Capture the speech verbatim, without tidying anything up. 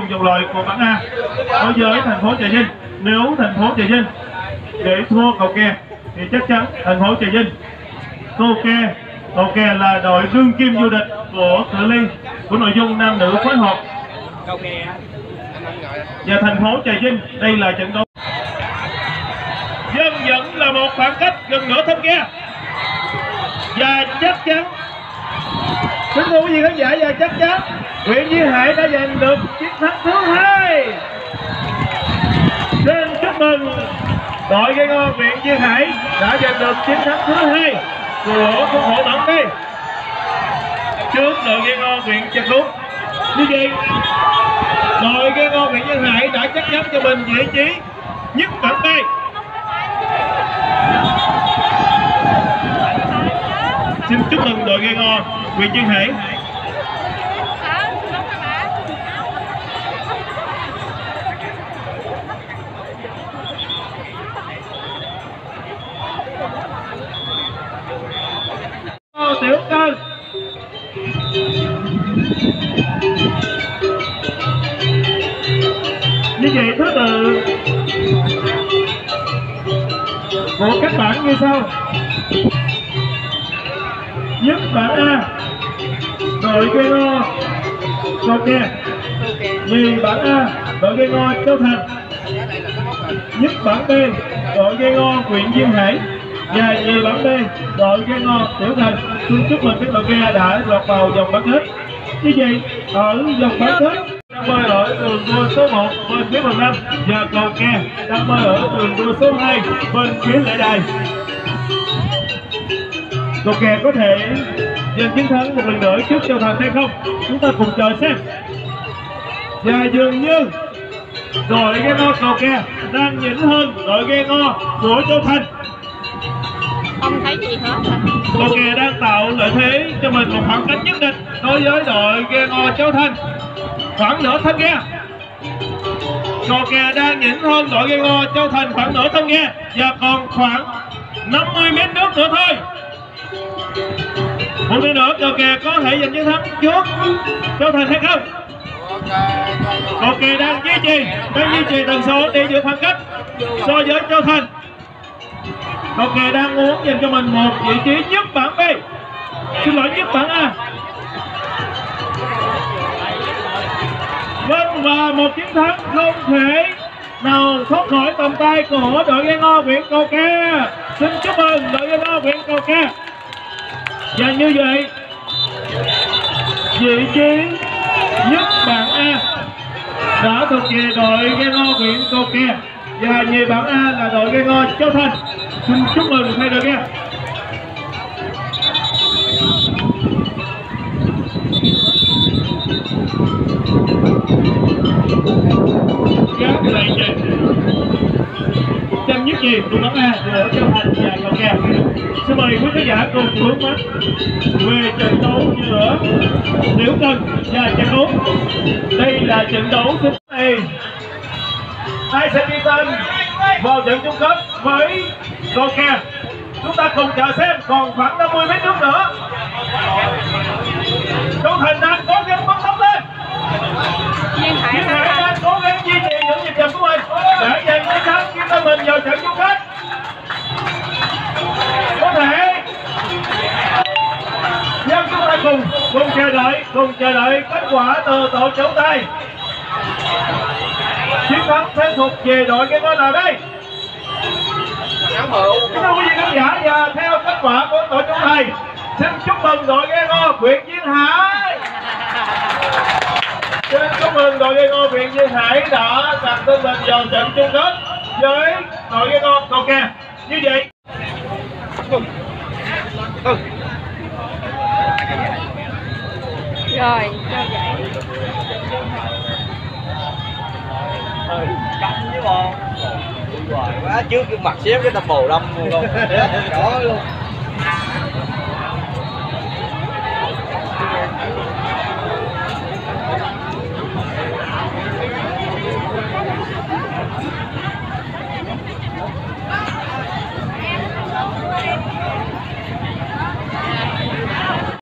cùng dòng loại của bảng A đối với thành phố Trà Vinh. Nếu thành phố Trà Vinh để thua cầu kè thì chắc chắn thành phố Trà Vinh cầu kè cầu kè là đội đương kim vô địch của cự ly của nội dung nam nữ phối hợp. Và thành phố Trà Vinh đây là trận đấu dân vẫn là một khoảng cách gần nửa thân ghe, và chắc chắn kính thưa quý vị khán giả, và chắc chắn Nguyễn Duy Hải đã giành được chiến thắng thứ hai. Xin chúc mừng đội ghe ngò Nguyễn Duy Hải đã giành được chiến thắng thứ hai của khuôn khổ bảng B trước đội ghe ngò Nguyễn Trà Cú. Như vậy đội ghe ngò Nguyễn Duy Hải đã chắc chắn cho mình vị trí nhất bảng B. Xin chúc mừng đội ghe ngò Nguyễn Duy Hải. Tiểu cơ như vậy thứ tự của các bảng như sau. Nhất bảng A đội ghe ngò cầu kè, nhì bảng A đội ghe ngò Châu Thành, nhất bảng B đội ghe ngò Nguyễn Duy Hải, và nhì bảng B đội ghe ngò Tiểu Thành. Xin chúc mừng các đội ghe đã lọt vào vòng bán kết. Như vậy ở vòng bán kết đang bơi ở đường đua số một bên phía phần năm, và cầu kè đang bơi ở đường đua số hai bên phía lễ đài. Cầu kè có thể giành chiến thắng một lần nữa trước Châu Thành hay không, chúng ta cùng chờ xem. Và dường như đội ghe ngò cầu kè đang nhỉnh hơn đội ghe ngò của Châu Thành. Không thấy gì hết hả? Cầu kè đang tạo lợi thế cho mình một khoảng cách nhất định đối với đội ghe ngò Châu Thành, khoảng nửa thân ghe. Cầu kè đang nhỉnh hơn đội ghe ngò Châu Thành khoảng nửa thân ghe, và còn khoảng năm mươi mét nước nữa thôi. Một lần nữa cầu kè có thể giành chiến thắng trước Châu Thành hay không? Cầu kè đang duy trì đang duy trì tần số để giữ khoảng cách so với Châu Thành. Cầu kè đang muốn dành cho mình một vị trí nhất bảng B, xin lỗi nhất bảng A. Vâng, và một chiến thắng không thể nào thoát khỏi tầm tay của đội ghe ngò huyện cầu kè. Xin chúc mừng đội ghe ngò huyện cầu kè. Và như vậy vị trí nhất bảng A đã thuộc về đội ghe ngò huyện cầu kè, và nhì bảng A là đội ghe ngò Châu Thành. Xin chúc mừng hai đội ghe. Các bạn chị tranh nhất gì của bảng A của Châu Thành và cầu kè. Xin mời quý khán giả cùng hướng mắt về trận đấu giữa Tiểu Cần và Trà Cú. Đây là trận đấu thứ hai. Ai sẽ ghi tên vào trận chung kết với cầu kè? Chúng ta cùng chờ xem. Còn khoảng năm mươi mét nước nữa. Châu Thành đang cố gắng bắn tốc lên. Duyên Hải đang cố gắng duy trì những nhịp dần của mình để giành chiến thắng khi ta mình vào trận chung kết. Có thể nhưng chúng ta cùng cùng chờ đợi cùng chờ đợi kết quả từ tổ chống tay. Chiến thắng sẽ thuộc về đội ghe ngò nào đây? Kính thưa quý vị khán giả, và theo kết quả của tổ chống tay, xin chúc mừng đội ghe ngò huyện Duyên Hải. Xin chúc mừng đội ghe ngò huyện Duyên Hải đã đặt tên mình vào trận chung kết với đội ghe ngò cầu kè. Như vậy Rồi, cho vậy. Ơi, căng với bọn. Quá trước cái mặt xếp cái tâm bồ đâm luôn không? Đó luôn.